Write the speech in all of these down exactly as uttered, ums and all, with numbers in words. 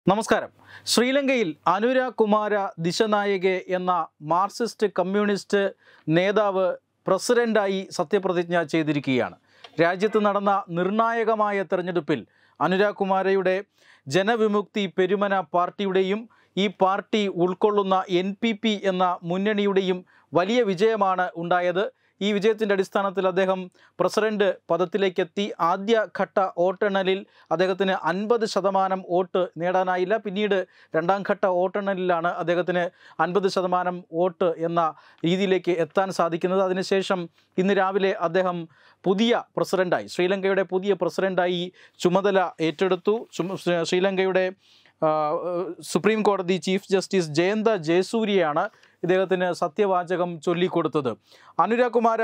നമസ്കാരം. ശ്രീലങ്കയിൽ അനുര കുമാര ദിശനായകെ എന്ന മാർക്സിസ്റ്റ് കമ്മ്യൂണിസ്റ്റ് നേതാവ് പ്രസിഡന്റായി സത്യപ്രതിജ്ഞ ചെയ്തിരിക്കുകയാണ്. രാജ്യത്ത് നടന്ന നിർണായകമായ തെരഞ്ഞെടുപ്പിൽ അനുര കുമാരയുടെ ജനവിമുക്തി പെരുമന പാർട്ടിയുടെയും ഈ പാർട്ടി ഉൾക്കൊള്ളുന്ന എൻ പി പി എന്ന മുന്നണിയുടെയും വലിയ വിജയമാണ് ഉണ്ടായത്. ഈ വിജയത്തിൻ്റെ അടിസ്ഥാനത്തിൽ അദ്ദേഹം പ്രസിഡന്റ് പദത്തിലേക്കെത്തി. ആദ്യഘട്ട വോട്ടെണ്ണലിൽ അദ്ദേഹത്തിന് അൻപത് ശതമാനം വോട്ട് നേടാനായില്ല. പിന്നീട് രണ്ടാം ഘട്ട വോട്ടെണ്ണലിലാണ് അദ്ദേഹത്തിന് അൻപത് ശതമാനം വോട്ട് എന്ന രീതിയിലേക്ക് എത്താൻ സാധിക്കുന്നത്. അതിനുശേഷം ഇന്ന് രാവിലെ അദ്ദേഹം പുതിയ പ്രസിഡന്റായി, ശ്രീലങ്കയുടെ പുതിയ പ്രസിഡന്റായി ചുമതല ഏറ്റെടുത്തു. ശ്രീലങ്കയുടെ സുപ്രീം കോടതി ചീഫ് ജസ്റ്റിസ് ജയന്ത ജയസൂര്യയാണ് ഇദ്ദേഹത്തിന് സത്യവാചകം ചൊല്ലിക്കൊടുത്തത്. അനുര കുമാര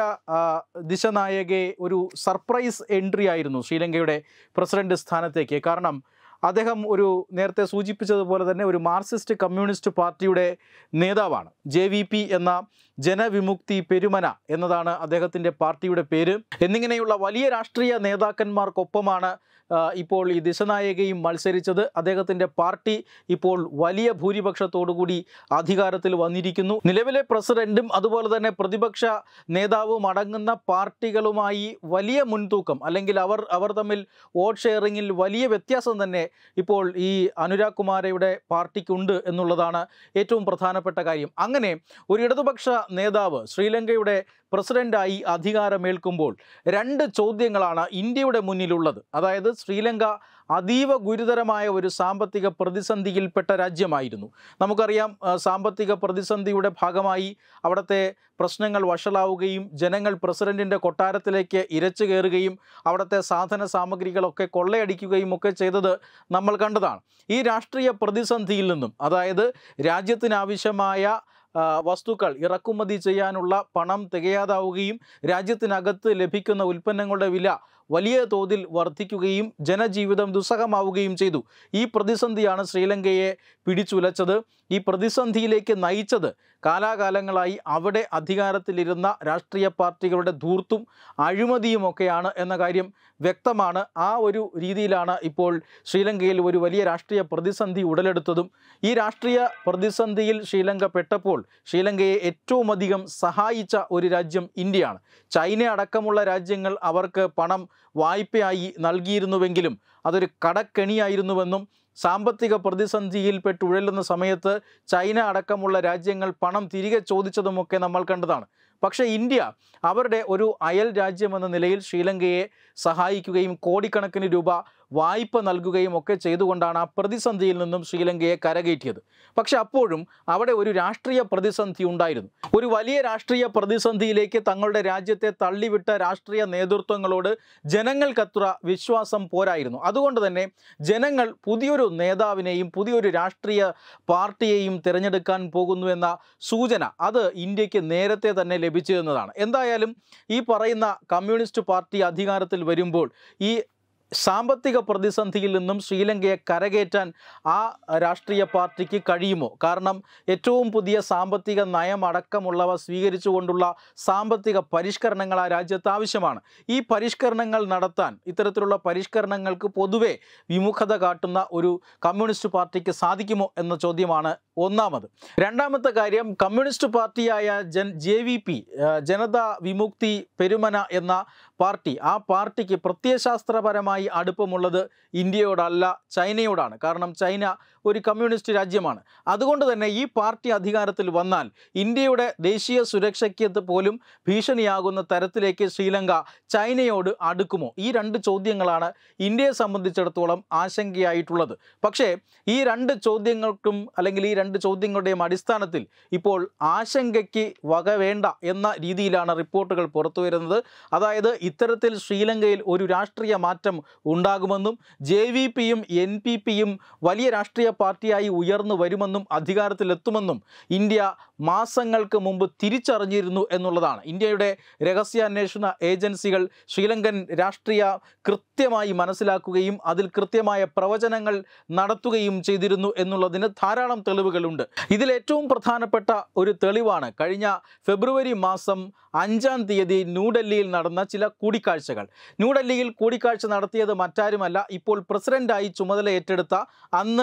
ദിശനായകെ ഒരു സർപ്രൈസ് എൻട്രി ആയിരുന്നു ശ്രീലങ്കയുടെ പ്രസിഡന്റ് സ്ഥാനത്തേക്ക്. കാരണം അദ്ദേഹം ഒരു നേരത്തെ സൂചിപ്പിച്ചതുപോലെ തന്നെ ഒരു മാർക്സിസ്റ്റ് കമ്മ്യൂണിസ്റ്റ് പാർട്ടിയുടെ നേതാവാണ്. ജെ വി പി എന്ന ജനവിമുക്തി പെരുമന എന്നതാണ് അദ്ദേഹത്തിൻ്റെ പാർട്ടിയുടെ പേര്. എന്നിങ്ങനെയുള്ള വലിയ രാഷ്ട്രീയ നേതാക്കന്മാർക്കൊപ്പമാണ് ഇപ്പോൾ ഈ ദിശനായകയും മത്സരിച്ചത്. അദ്ദേഹത്തിൻ്റെ പാർട്ടി ഇപ്പോൾ വലിയ ഭൂരിപക്ഷത്തോടുകൂടി അധികാരത്തിൽ വന്നിരിക്കുന്നു. നിലവിലെ പ്രസിഡന്റും അതുപോലെ തന്നെ പ്രതിപക്ഷ നേതാവും അടങ്ങുന്ന പാർട്ടികളുമായി വലിയ മുൻതൂക്കം, അല്ലെങ്കിൽ അവർ അവർ തമ്മിൽ വോട്ട് ഷെയറിങ്ങിൽ വലിയ വ്യത്യാസം തന്നെ ഇപ്പോൾ ഈ അനുര കുമാരയുടെ പാർട്ടിക്കുണ്ട് എന്നുള്ളതാണ് ഏറ്റവും പ്രധാനപ്പെട്ട കാര്യം. അങ്ങനെ ഒരു ഇടതുപക്ഷ നേതാവ് ശ്രീലങ്കയുടെ പ്രസിഡന്റായി അധികാരമേൽക്കുമ്പോൾ രണ്ട് ചോദ്യങ്ങളാണ് ഇന്ത്യയുടെ മുന്നിലുള്ളത്. അതായത് ശ്രീലങ്ക അതീവ ഗുരുതരമായ ഒരു സാമ്പത്തിക പ്രതിസന്ധിയിൽപ്പെട്ട രാജ്യമായിരുന്നു. നമുക്കറിയാം, സാമ്പത്തിക പ്രതിസന്ധിയുടെ ഭാഗമായി അവിടുത്തെ പ്രശ്നങ്ങൾ വഷളാവുകയും ജനങ്ങൾ പ്രസിഡന്റിൻ്റെ കൊട്ടാരത്തിലേക്ക് ഇരച്ചു കയറുകയും അവിടുത്തെ സാധന സാമഗ്രികളൊക്കെ കൊള്ളയടിക്കുകയും ഒക്കെ ചെയ്തത് നമ്മൾ കണ്ടതാണ്. ഈ രാഷ്ട്രീയ പ്രതിസന്ധിയിൽ നിന്നും, അതായത് രാജ്യത്തിനാവശ്യമായ വസ്തുക്കൾ ഇറക്കുമതി ചെയ്യാനുള്ള പണം തികയാതാവുകയും രാജ്യത്തിനകത്ത് ലഭിക്കുന്ന ഉൽപ്പന്നങ്ങളുടെ വില വലിയ തോതിൽ വർദ്ധിക്കുകയും ജനജീവിതം ദുസ്സഹമാവുകയും ചെയ്തു. ഈ പ്രതിസന്ധിയാണ് ശ്രീലങ്കയെ പിടിച്ചുലച്ചത്. ഈ പ്രതിസന്ധിയിലേക്ക് നയിച്ചത് കാലാകാലങ്ങളായി അവിടെ അധികാരത്തിലിരുന്ന രാഷ്ട്രീയ പാർട്ടികളുടെ ധൂർത്തും അഴിമതിയുമൊക്കെയാണ് എന്ന കാര്യം വ്യക്തമാണ്. ആ ഒരു രീതിയിലാണ് ഇപ്പോൾ ശ്രീലങ്കയിൽ ഒരു വലിയ രാഷ്ട്രീയ പ്രതിസന്ധി ഉടലെടുത്തതും. ഈ രാഷ്ട്രീയ പ്രതിസന്ധിയിൽ ശ്രീലങ്ക പെട്ടപ്പോൾ ശ്രീലങ്കയെ ഏറ്റവും അധികം സഹായിച്ച ഒരു രാജ്യം ഇന്ത്യയാണ്. ചൈന അടക്കമുള്ള രാജ്യങ്ങൾ അവർക്ക് പണം വായ്പയായി നൽകിയിരുന്നുവെങ്കിലും അതൊരു കടക്കെണിയായിരുന്നുവെന്നും സാമ്പത്തിക പ്രതിസന്ധിയിൽപ്പെട്ട് ഉഴലുന്ന സമയത്ത് ചൈന അടക്കമുള്ള രാജ്യങ്ങൾ പണം തിരികെ ചോദിച്ചതുമൊക്കെ നമ്മൾ കണ്ടതാണ്. പക്ഷേ ഇന്ത്യ അവരുടെ ഒരു അയൽ രാജ്യമെന്ന നിലയിൽ ശ്രീലങ്കയെ സഹായിക്കുകയും കോടിക്കണക്കിന് രൂപ വായ്പ നൽകുകയും ഒക്കെ ചെയ്തുകൊണ്ടാണ് ആ പ്രതിസന്ധിയിൽ നിന്നും ശ്രീലങ്കയെ കരകയറ്റിയത്. പക്ഷെ അപ്പോഴും അവിടെ ഒരു രാഷ്ട്രീയ പ്രതിസന്ധി ഉണ്ടായിരുന്നു. ഒരു വലിയ രാഷ്ട്രീയ പ്രതിസന്ധിയിലേക്ക് തങ്ങളുടെ രാജ്യത്തെ തള്ളിവിട്ട രാഷ്ട്രീയ നേതൃത്വങ്ങളോട് ജനങ്ങൾക്കത്ര വിശ്വാസം പോരായിരുന്നു. അതുകൊണ്ട് തന്നെ ജനങ്ങൾ പുതിയൊരു നേതാവിനെയും പുതിയൊരു രാഷ്ട്രീയ പാർട്ടിയെയും തിരഞ്ഞെടുക്കാൻ പോകുന്നു എന്ന സൂചന അത് ഇന്ത്യക്ക് നേരത്തെ തന്നെ ലഭിച്ചിരുന്നതാണ്. എന്തായാലും ഈ പറയുന്ന കമ്മ്യൂണിസ്റ്റ് പാർട്ടി അധികാരത്തിൽ വരുമ്പോൾ ഈ സാമ്പത്തിക പ്രതിസന്ധിയിൽ നിന്നും ശ്രീലങ്കയെ കരകയറ്റാൻ ആ രാഷ്ട്രീയ പാർട്ടിക്ക് കഴിയുമോ? കാരണം ഏറ്റവും പുതിയ സാമ്പത്തിക നയം അടക്കമുള്ളവ സ്വീകരിച്ചുകൊണ്ടുള്ള സാമ്പത്തിക പരിഷ്കരണങ്ങൾ ആ രാജ്യത്ത് ആവശ്യമാണ്. ഈ പരിഷ്കരണങ്ങൾ നടത്താൻ, ഇത്തരത്തിലുള്ള പരിഷ്കരണങ്ങൾക്ക് പൊതുവെ വിമുഖത കാട്ടുന്ന ഒരു കമ്മ്യൂണിസ്റ്റ് പാർട്ടിക്ക് സാധിക്കുമോ എന്ന ചോദ്യമാണ് ഒന്നാമത്. രണ്ടാമത്തെ കാര്യം, കമ്മ്യൂണിസ്റ്റ് പാർട്ടിയായ ജൻ J V P Janatha Vimukthi Peramuna എന്ന പാർട്ടി, ആ പാർട്ടിക്ക് പ്രത്യയശാസ്ത്രപരമായി അടുപ്പമുള്ളത് ഇന്ത്യയോടല്ല ചൈനയോടാണ്. കാരണം ചൈന ഒരു കമ്മ്യൂണിസ്റ്റ് രാജ്യമാണ്. അതുകൊണ്ട് തന്നെ ഈ പാർട്ടി അധികാരത്തിൽ വന്നാൽ ഇന്ത്യയുടെ ദേശീയ സുരക്ഷയ്ക്ക് പോലും ഭീഷണിയാകുന്ന തരത്തിലേക്ക് ശ്രീലങ്ക ചൈനയോട് അടുക്കുമോ? ഈ രണ്ട് ചോദ്യങ്ങളാണ് ഇന്ത്യയെ സംബന്ധിച്ചിടത്തോളം ആശങ്കയായിട്ടുള്ളത്. പക്ഷേ ഈ രണ്ട് ചോദ്യങ്ങൾക്കും, അല്ലെങ്കിൽ ഈ രണ്ട് ചോദ്യങ്ങളുടെയും അടിസ്ഥാനത്തിൽ ഇപ്പോൾ ആശങ്കയ്ക്ക് വക വേണ്ട എന്ന രീതിയിലാണ് റിപ്പോർട്ടുകൾ പുറത്തു വരുന്നത്. അതായത് ഇത്തരത്തിൽ ശ്രീലങ്കയിൽ ഒരു രാഷ്ട്രീയ മാറ്റം ഉണ്ടാകുമെന്നും ജെ വി പിയും എൻ പി പിയും വലിയ രാഷ്ട്രീയ പാർട്ടിയായി ഉയർന്നു വരുമെന്നും അധികാരത്തിലെത്തുമെന്നും ഇന്ത്യ മാസങ്ങൾക്ക് മുമ്പ് തിരിച്ചറിഞ്ഞിരുന്നു എന്നുള്ളതാണ്. ഇന്ത്യയുടെ രഹസ്യാന്വേഷണ ഏജൻസികൾ ശ്രീലങ്കൻ രാഷ്ട്രീയ കൃത്യമായി മനസ്സിലാക്കുകയും അതിൽ കൃത്യമായ പ്രവചനങ്ങൾ നടത്തുകയും ചെയ്തിരുന്നു എന്നുള്ളതിന് ധാരാളം തെളിവുകളുണ്ട്. ഇതിലേറ്റവും പ്രധാനപ്പെട്ട ഒരു തെളിവാണ് കഴിഞ്ഞ ഫെബ്രുവരി മാസം അഞ്ചാം തീയതി ന്യൂഡൽഹിയിൽ നടന്ന ചില കൂടിക്കാഴ്ചകൾ. ന്യൂഡൽഹിയിൽ കൂടിക്കാഴ്ച നടത്തിയത് മറ്റാരുമല്ല, ഇപ്പോൾ പ്രസിഡന്റായി ചുമതല ഏറ്റെടുത്ത അന്ന് ജെ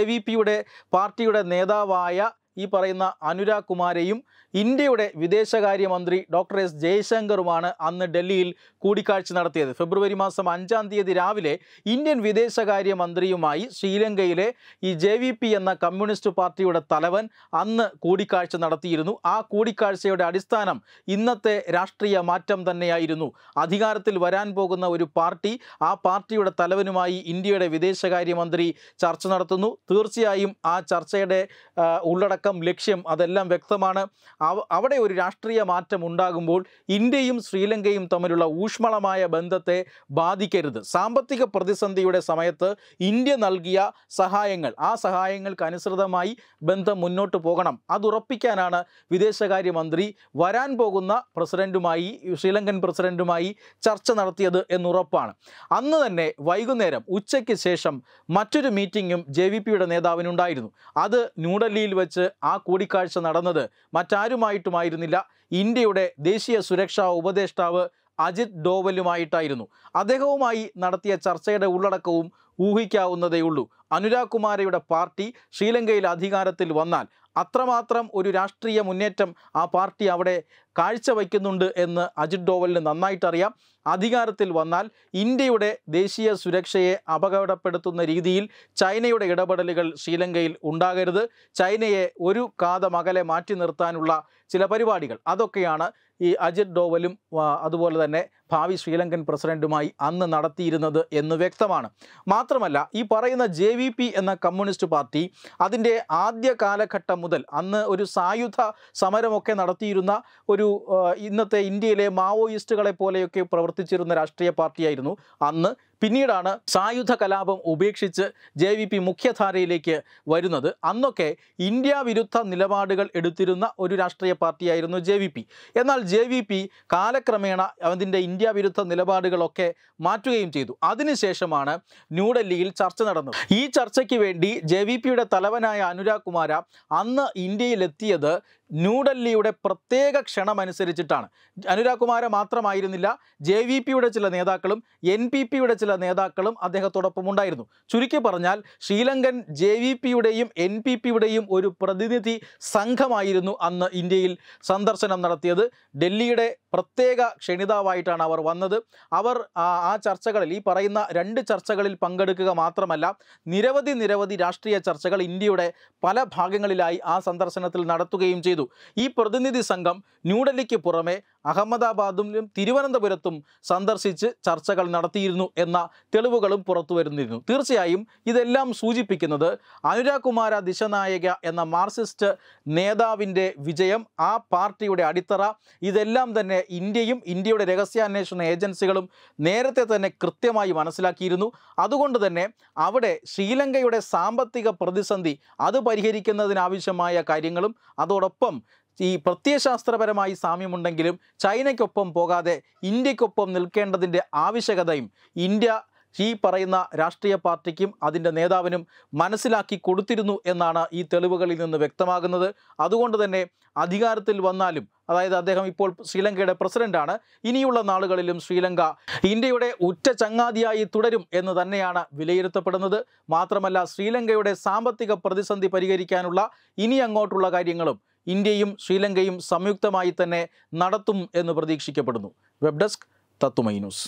വി പിയുടെ പാർട്ടിയുടെ നേതാവായ ഈ പറയുന്ന അനുരാഗ് കുമാരയും ഇന്ത്യയുടെ വിദേശകാര്യമന്ത്രി ഡോക്ടർ എസ് ജയശങ്കറുമാണ് അന്ന് ഡൽഹിയിൽ കൂടിക്കാഴ്ച നടത്തിയത്. ഫെബ്രുവരി മാസം അഞ്ചാം തീയതി രാവിലെ ഇന്ത്യൻ വിദേശകാര്യമന്ത്രിയുമായി ശ്രീലങ്കയിലെ ഈ ജെ വി പി എന്ന കമ്മ്യൂണിസ്റ്റ് പാർട്ടിയുടെ തലവൻ അന്ന് കൂടിക്കാഴ്ച നടത്തിയിരുന്നു. ആ കൂടിക്കാഴ്ചയുടെ അടിസ്ഥാനം ഇന്നത്തെ രാഷ്ട്രീയ മാറ്റം തന്നെയായിരുന്നു. അധികാരത്തിൽ വരാൻ പോകുന്ന ഒരു പാർട്ടി, ആ പാർട്ടിയുടെ തലവനുമായി ഇന്ത്യയുടെ വിദേശകാര്യമന്ത്രി ചർച്ച നടത്തുന്നു. തീർച്ചയായും ആ ചർച്ചയുടെ ഉള്ളടക്കം, ലക്ഷ്യം അതെല്ലാം വ്യക്തമാണ്. അവിടെ ഒരു രാഷ്ട്രീയ മാറ്റം ഉണ്ടാകുമ്പോൾ ഇന്ത്യയും ശ്രീലങ്കയും തമ്മിലുള്ള ഊഷ്മളമായ ബന്ധത്തെ ബാധിക്കരുത്. സാമ്പത്തിക പ്രതിസന്ധിയുടെ സമയത്ത് ഇന്ത്യ നൽകിയ സഹായങ്ങൾ, ആ സഹായങ്ങൾക്ക് അനുസൃതമായി ബന്ധം മുന്നോട്ട് പോകണം. അതുറപ്പിക്കാനാണ് വിദേശകാര്യമന്ത്രി വരാൻ പോകുന്ന പ്രസിഡന്റുമായി, ശ്രീലങ്കൻ പ്രസിഡന്റുമായി ചർച്ച നടത്തിയത് എന്നുറപ്പാണ്. അന്ന് തന്നെ വൈകുന്നേരം ഉച്ചയ്ക്ക് ശേഷം മറ്റൊരു മീറ്റിംഗും ജെ വി പിയുടെ നേതാവിനുണ്ടായിരുന്നു. അത് ന്യൂഡൽഹിയിൽ വെച്ച് ആ കൂടിക്കാഴ്ച നടന്നത് മറ്റാരുമായിട്ടുമായിരുന്നില്ല, ഇന്ത്യയുടെ ദേശീയ സുരക്ഷാ ഉപദേഷ്ടാവ് അജിത് ഡോവലുമായിട്ടായിരുന്നു. അദ്ദേഹവുമായി നടത്തിയ ചർച്ചയുടെ ഉള്ളടക്കവും ഊഹിക്കാവുന്നതേയുള്ളൂ. അനുരാഗ് കുമാരയുടെ പാർട്ടി ശ്രീലങ്കയിൽ അധികാരത്തിൽ വന്നാൽ അത്രമാത്രം ഒരു രാഷ്ട്രീയ മുന്നേറ്റം ആ പാർട്ടി അവിടെ കാഴ്ചവയ്ക്കുന്നുണ്ട് എന്ന് അജിത് ഡോവലിന് നന്നായിട്ടറിയാം. അധികാരത്തിൽ വന്നാൽ ഇന്ത്യയുടെ ദേശീയ സുരക്ഷയെ അപകടപ്പെടുത്തുന്ന രീതിയിൽ ചൈനയുടെ ഇടപെടലുകൾ ശ്രീലങ്കയിൽ ഉണ്ടാകരുത്. ചൈനയെ ഒരു കാതം അകലെ മാറ്റി നിർത്താനുള്ള ചില പരിപാടികൾ, അതൊക്കെയാണ് ഈ അജിത് ഡോവലും അതുപോലെ തന്നെ ഭാവി ശ്രീലങ്കൻ പ്രസിഡന്റുമായി അന്ന് നടത്തിയിരുന്നത് എന്ന് വ്യക്തമാണ്. മാത്രമല്ല, ഈ പറയുന്ന ജെ വി പി എന്ന കമ്മ്യൂണിസ്റ്റ് പാർട്ടി അതിൻ്റെ ആദ്യ കാലഘട്ടം മുതൽ അന്ന് ഒരു സായുധ സമരമൊക്കെ നടത്തിയിരുന്ന ഒരു ഇന്നത്തെ ഇന്ത്യയിലെ മാവോയിസ്റ്റുകളെ പോലെയൊക്കെ പ്രവർത്തിച്ചിരുന്ന രാഷ്ട്രീയ പാർട്ടിയായിരുന്നു അന്ന്. പിന്നീടാണ് സായുധ കലാപം ഉപേക്ഷിച്ച് ജെ വി പി മുഖ്യധാരയിലേക്ക് വരുന്നത്. അന്നൊക്കെ ഇന്ത്യ വിരുദ്ധ നിലപാടുകൾ എടുത്തിരുന്ന ഒരു രാഷ്ട്രീയ പാർട്ടിയായിരുന്നു ജെ വി പി. എന്നാൽ ജെ വി പി കാലക്രമേണ അതിൻ്റെ ഇന്ത്യ വിരുദ്ധ നിലപാടുകളൊക്കെ മാറ്റുകയും ചെയ്തു. അതിനുശേഷമാണ് ന്യൂഡൽഹിയിൽ ചർച്ച നടന്നത്. ഈ ചർച്ചയ്ക്ക് വേണ്ടി ജെ വി പിയുടെ തലവനായ അനുരാഗ് കുമാര അന്ന് ഇന്ത്യയിലെത്തിയത് ന്യൂഡൽഹിയുടെ പ്രത്യേക ക്ഷണമനുസരിച്ചിട്ടാണ്. അനുരാഗ് കുമാര മാത്രമായിരുന്നില്ല, ജെ വി പിയുടെ ചില നേതാക്കളും എൻ പി പിയുടെ ചില നേതാക്കളും അദ്ദേഹത്തോടൊപ്പം ഉണ്ടായിരുന്നു. ചുരുക്കി പറഞ്ഞാൽ ശ്രീലങ്കൻ ജെ വി പിയുടെയും എൻ പി പിയുടെയും ഒരു പ്രതിനിധി സംഘമായിരുന്നു അന്ന് ഇന്ത്യയിൽ സന്ദർശനം നടത്തിയത്. ഡൽഹിയുടെ പ്രത്യേക ക്ഷണിതാവായിട്ടാണ് അവർ വന്നത്. അവർ ആ ചർച്ചകളിൽ, ഈ പറയുന്ന രണ്ട് ചർച്ചകളിൽ പങ്കെടുക്കുക മാത്രമല്ല, നിരവധി നിരവധി രാഷ്ട്രീയ ചർച്ചകൾ ഇന്ത്യയുടെ പല ഭാഗങ്ങളിലായി ആ സന്ദർശനത്തിൽ നടത്തുകയും ചെയ്തു. ഈ പ്രതിനിധി സംഘം ന്യൂഡൽഹിക്ക് പുറമെ അഹമ്മദാബാദിലും തിരുവനന്തപുരത്തും സന്ദർശിച്ച് ചർച്ചകൾ നടത്തിയിരുന്നു എന്ന തെളിവുകളും പുറത്തു വരുന്നിരുന്നു. തീർച്ചയായും ഇതെല്ലാം സൂചിപ്പിക്കുന്നത് അനുരാഗ് കുമാര ദിശനായക എന്ന മാർക്സിസ്റ്റ് നേതാവിൻ്റെ വിജയം, ആ പാർട്ടിയുടെ അടിത്തറ, ഇതെല്ലാം തന്നെ ഇന്ത്യയും ഇന്ത്യയുടെ രഹസ്യാന്വേഷണ ഏജൻസികളും നേരത്തെ തന്നെ കൃത്യമായി മനസ്സിലാക്കിയിരുന്നു. അതുകൊണ്ട് തന്നെ അവിടെ ശ്രീലങ്കയുടെ സാമ്പത്തിക പ്രതിസന്ധി അത് പരിഹരിക്കുന്നതിനാവശ്യമായ കാര്യങ്ങളും അതോടൊപ്പം ഈ പ്രത്യയശാസ്ത്രപരമായി സാമ്യമുണ്ടെങ്കിലും ചൈനയ്ക്കൊപ്പം പോകാതെ ഇന്ത്യക്കൊപ്പം നിൽക്കേണ്ടതിൻ്റെ ആവശ്യകതയും ഇന്ത്യ ഈ പറയുന്ന രാഷ്ട്രീയ പാർട്ടിക്കും അതിൻ്റെ നേതാവിനും മനസ്സിലാക്കി കൊടുത്തിരുന്നു എന്നാണ് ഈ തെളിവുകളിൽ നിന്ന് വ്യക്തമാകുന്നത്. അതുകൊണ്ട് തന്നെ അധികാരത്തിൽ വന്നാലും, അതായത് അദ്ദേഹം ഇപ്പോൾ ശ്രീലങ്കയുടെ പ്രസിഡന്റാണ്, ഇനിയുള്ള നാളുകളിലും ശ്രീലങ്ക ഇന്ത്യയുടെ ഉറ്റ ചങ്ങാതിയായി തുടരും എന്ന് തന്നെയാണ് വിലയിരുത്തപ്പെടുന്നത്. മാത്രമല്ല, ശ്രീലങ്കയുടെ സാമ്പത്തിക പ്രതിസന്ധി പരിഹരിക്കാനുള്ള ഇനി അങ്ങോട്ടുള്ള കാര്യങ്ങളും ഇന്ത്യയും ശ്രീലങ്കയും സംയുക്തമായി തന്നെ നടത്തും എന്ന് പ്രതീക്ഷിക്കപ്പെടുന്നു. വെബ് ഡെസ്ക് തത്തുമൈ news.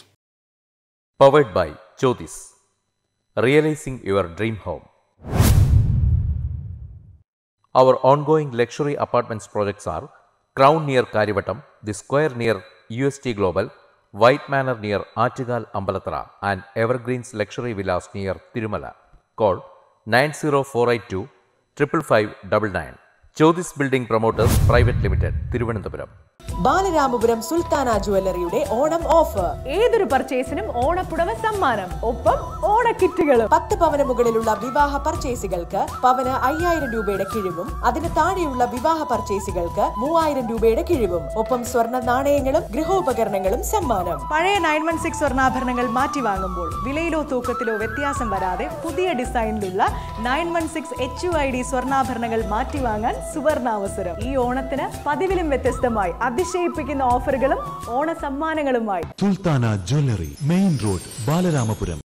Powered by Jyotis. Realizing your dream home. Our ongoing luxury apartments projects are Crown near Karivattam, The Square near U S T Global, White Manor near Aattugal Ambalathara, and Evergreens Luxury Villas near Tirumala. Call nine zero four eight two five five nine nine. Jyotis Building Promoters Private Limited, Thiruvananthapuram. Balaramapuram Sultana ജ്വല്ലറിയുടെ Onam offer. ഏതൊരു പർച്ചേസിനും ഓണപ്പുടവ സമ്മാനം, ഒപ്പം ഓണക്കിറ്റുകളും. പത്ത് പവന് മുകളിലുള്ള വിവാഹ പർച്ചേസുകൾക്ക് പവന് അയ്യായിരം രൂപയുടെ കിഴിവും അതിന് താഴെയുള്ള വിവാഹ പർച്ചേസുകൾക്ക് മൂവായിരം രൂപയുടെ കിഴിവും, ഒപ്പം സ്വർണ്ണ നാണയങ്ങളും ഗൃഹോപകരണങ്ങളും സമ്മാനം. പഴയ നയൻ വൺ സിക്സ് സ്വർണ്ണാഭരണങ്ങൾ മാറ്റി വാങ്ങുമ്പോൾ വിലയിലോ തൂക്കത്തിലോ വ്യത്യാസം വരാതെ പുതിയ ഡിസൈനിലുള്ള nine one six H U I D സ്വർണ്ണാഭരണങ്ങൾ മാറ്റി വാങ്ങാൻ സുവർണാവസരം. ഈ ഓണത്തിന് പതിവിലും വ്യത്യസ്തമായി അതിശയിപ്പിക്കുന്ന ഓഫറുകളും ഓണ സമ്മാനങ്ങളുമായി Sultana jewellery, main road, Balaramapuram.